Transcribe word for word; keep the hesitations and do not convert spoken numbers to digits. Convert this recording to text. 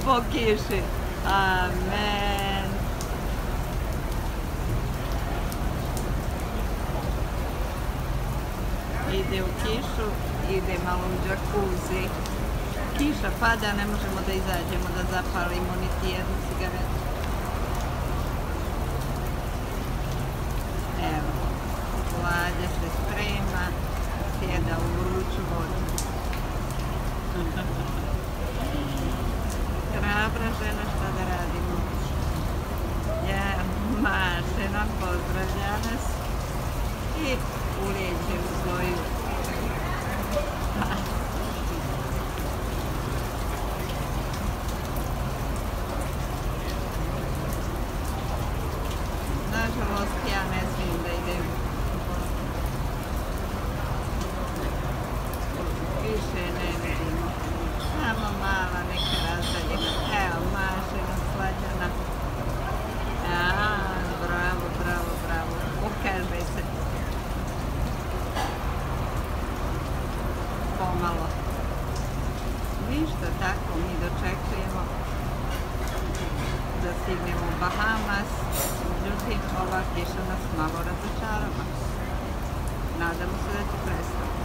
po kiši. Amen. Ide u kišu, ide malo u džakuzi. Kiša pada, ne možemo da izađemo, da zapalimo niti jednu cigaretu. Evo, Vlađa se sprema, sjeda u vruću vodu. Hrabra žena, šta da radimo? Ja, Maše nam pozdravlja nas i ulijeće u svoju. Nažalost, ja ne smijem da idem više ne vidimo. Samo mala neka razdaljina. Evo, Maše nam Slađana. Aaaa, bravo, bravo, bravo. Pokaže se. Pomalo. Ništa, tako mi dočekujemo da stignemo u Bahamas. Međutim, ova kiša nas malo razočarava. Nadamo se da će prestati.